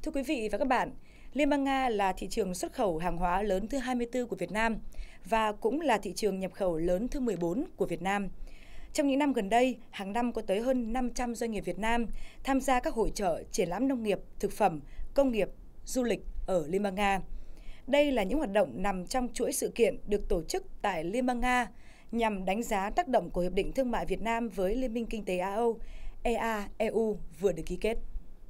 Thưa quý vị và các bạn, Liên bang Nga là thị trường xuất khẩu hàng hóa lớn thứ 24 của Việt Nam và cũng là thị trường nhập khẩu lớn thứ 14 của Việt Nam. Trong những năm gần đây, hàng năm có tới hơn 500 doanh nghiệp Việt Nam tham gia các hội chợ, triển lãm nông nghiệp, thực phẩm, công nghiệp, du lịch ở Liên bang Nga. Đây là những hoạt động nằm trong chuỗi sự kiện được tổ chức tại Liên bang Nga nhằm đánh giá tác động của Hiệp định Thương mại Việt Nam với Liên minh Kinh tế Á-Âu, EA-EU vừa được ký kết.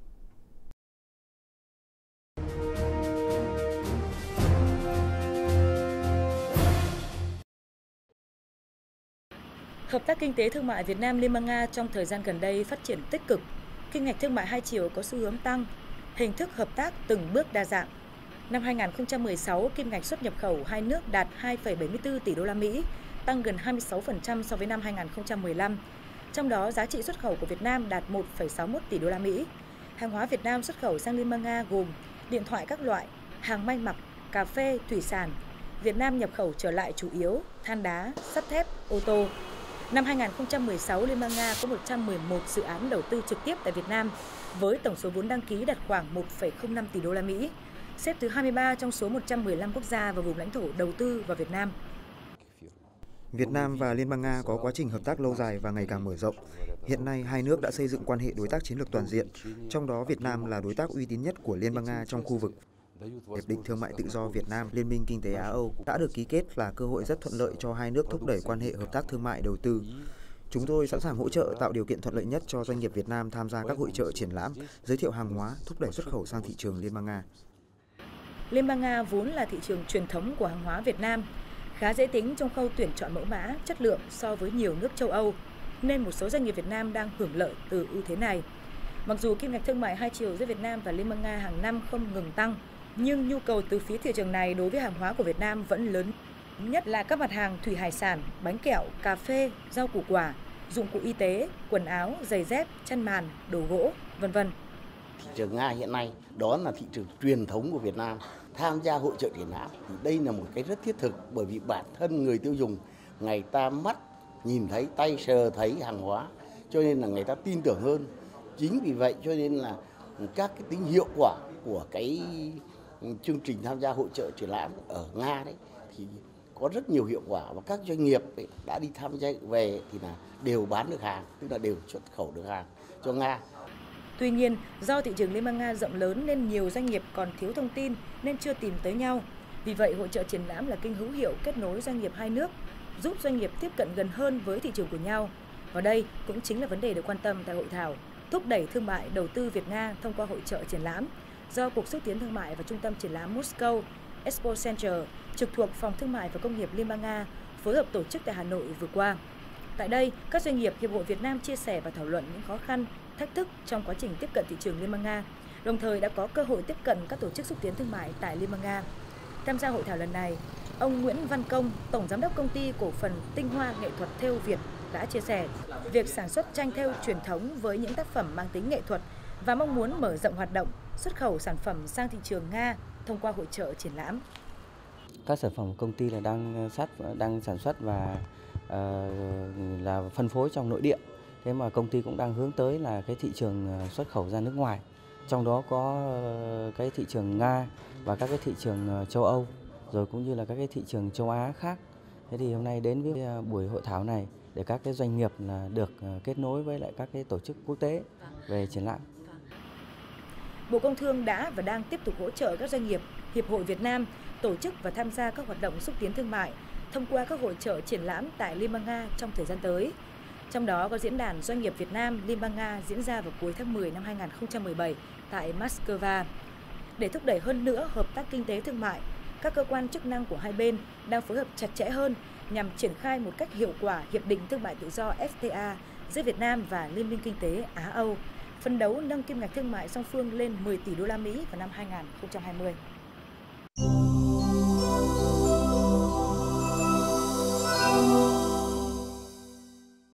Hợp tác kinh tế thương mại Việt Nam Liên bang Nga trong thời gian gần đây phát triển tích cực, kim ngạch thương mại hai chiều có xu hướng tăng, hình thức hợp tác từng bước đa dạng. Năm 2016, kim ngạch xuất nhập khẩu hai nước đạt 2,74 tỷ đô la Mỹ, tăng gần 26% so với năm 2015. Trong đó, giá trị xuất khẩu của Việt Nam đạt 1,61 tỷ đô la Mỹ. Hàng hóa Việt Nam xuất khẩu sang Liên bang Nga gồm điện thoại các loại, hàng may mặc, cà phê, thủy sản. Việt Nam nhập khẩu trở lại chủ yếu than đá, sắt thép, ô tô. Năm 2016, Liên bang Nga có 111 dự án đầu tư trực tiếp tại Việt Nam với tổng số vốn đăng ký đạt khoảng 1,05 tỷ đô la Mỹ, xếp thứ 23 trong số 115 quốc gia và vùng lãnh thổ đầu tư vào Việt Nam. Việt Nam và Liên bang Nga có quá trình hợp tác lâu dài và ngày càng mở rộng. Hiện nay, hai nước đã xây dựng quan hệ đối tác chiến lược toàn diện, trong đó Việt Nam là đối tác uy tín nhất của Liên bang Nga trong khu vực. Hiệp định Thương mại Tự do Việt Nam, Liên minh Kinh tế Á-Âu đã được ký kết là cơ hội rất thuận lợi cho hai nước thúc đẩy quan hệ hợp tác thương mại đầu tư. Chúng tôi sẵn sàng hỗ trợ tạo điều kiện thuận lợi nhất cho doanh nghiệp Việt Nam tham gia các hội chợ triển lãm, giới thiệu hàng hóa, thúc đẩy xuất khẩu sang thị trường Liên bang Nga. Liên bang Nga vốn là thị trường truyền thống của hàng hóa Việt Nam, khá dễ tính trong khâu tuyển chọn mẫu mã, chất lượng so với nhiều nước châu Âu, nên một số doanh nghiệp Việt Nam đang hưởng lợi từ ưu thế này. Mặc dù kim ngạch thương mại hai chiều giữa Việt Nam và Liên bang Nga hàng năm không ngừng tăng, nhưng nhu cầu từ phía thị trường này đối với hàng hóa của Việt Nam vẫn lớn, nhất là các mặt hàng thủy hải sản, bánh kẹo, cà phê, rau củ quả, dụng cụ y tế, quần áo, giày dép, chăn màn, đồ gỗ, v.v. Thị trường Nga hiện nay đó là thị trường truyền thống của Việt Nam. Tham gia hội chợ triển lãm thì đây là một cái rất thiết thực, bởi vì bản thân người tiêu dùng người ta mắt nhìn thấy, tay sờ thấy hàng hóa, cho nên là người ta tin tưởng hơn. Chính vì vậy cho nên là các cái tính hiệu quả của cái chương trình tham gia hội chợ triển lãm ở Nga đấy thì có rất nhiều hiệu quả, và các doanh nghiệp đã đi tham gia về thì là đều bán được hàng, tức là đều xuất khẩu được hàng cho Nga. Tuy nhiên, do thị trường Liên bang Nga rộng lớn nên nhiều doanh nghiệp còn thiếu thông tin nên chưa tìm tới nhau. Vì vậy, hội chợ triển lãm là kênh hữu hiệu kết nối doanh nghiệp hai nước, giúp doanh nghiệp tiếp cận gần hơn với thị trường của nhau. Và đây cũng chính là vấn đề được quan tâm tại hội thảo thúc đẩy thương mại đầu tư Việt Nga thông qua hội chợ triển lãm do Cục Xúc tiến Thương mại và Trung tâm Triển lãm Moscow Expo Center trực thuộc Phòng Thương mại và Công nghiệp Liên bang Nga phối hợp tổ chức tại Hà Nội vừa qua. Tại đây, các doanh nghiệp Hiệp hội Việt Nam chia sẻ và thảo luận những khó khăn, thách thức trong quá trình tiếp cận thị trường Liên bang Nga, đồng thời đã có cơ hội tiếp cận các tổ chức xúc tiến thương mại tại Liên bang Nga. Tham gia hội thảo lần này, ông Nguyễn Văn Công, Tổng Giám đốc Công ty Cổ phần Tinh hoa Nghệ thuật Thêu Việt đã chia sẻ việc sản xuất tranh thêu truyền thống với những tác phẩm mang tính nghệ thuật và mong muốn mở rộng hoạt động, xuất khẩu sản phẩm sang thị trường Nga thông qua hội chợ triển lãm. Các sản phẩm của công ty là đang sản xuất và là phân phối trong nội địa. Thế mà công ty cũng đang hướng tới là cái thị trường xuất khẩu ra nước ngoài. Trong đó có cái thị trường Nga và các cái thị trường châu Âu, rồi cũng như là các cái thị trường châu Á khác. Thế thì hôm nay đến với buổi hội thảo này để các cái doanh nghiệp là được kết nối với lại các cái tổ chức quốc tế về triển lãm. Bộ Công Thương đã và đang tiếp tục hỗ trợ các doanh nghiệp, Hiệp hội Việt Nam tổ chức và tham gia các hoạt động xúc tiến thương mại thông qua các hội chợ triển lãm tại Liên bang Nga trong thời gian tới. Trong đó có diễn đàn Doanh nghiệp Việt Nam Liên bang Nga diễn ra vào cuối tháng 10 năm 2017 tại Moscow. Để thúc đẩy hơn nữa hợp tác kinh tế thương mại, các cơ quan chức năng của hai bên đang phối hợp chặt chẽ hơn nhằm triển khai một cách hiệu quả Hiệp định Thương mại Tự do FTA giữa Việt Nam và Liên minh Kinh tế Á-Âu, phấn đấu nâng kim ngạch thương mại song phương lên 10 tỷ đô la Mỹ vào năm 2020.